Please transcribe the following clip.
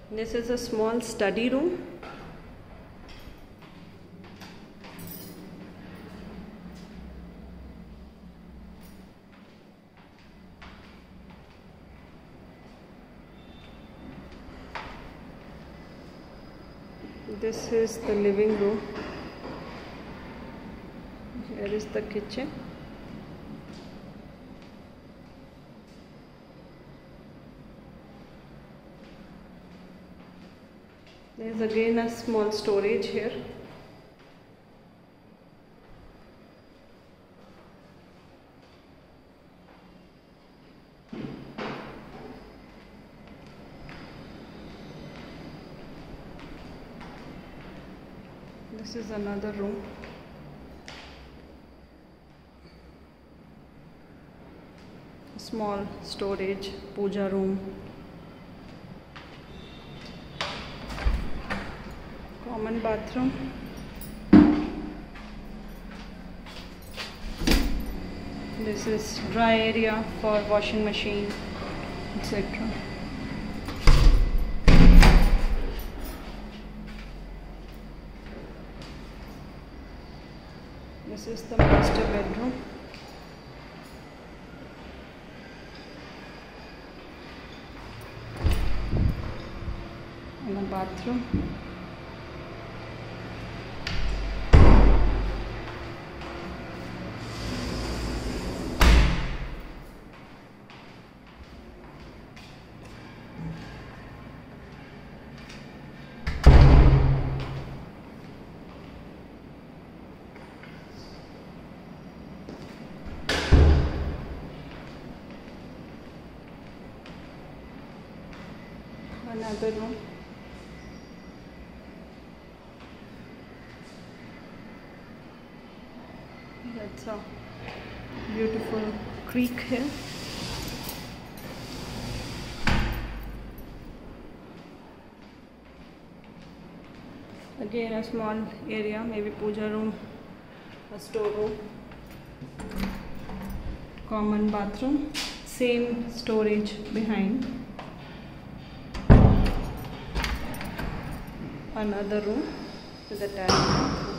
This is a small study room. This is the living room. Here is the kitchen. There is again a small storage here. This is another room. Small storage, puja room. Common bathroom. This is dry area for washing machine, etc. This is the master bedroom. And a bathroom. Another room. That's a beautiful creek here. Again a small area, maybe puja room, a store room. Common bathroom, same storage behind. Another room with a tap.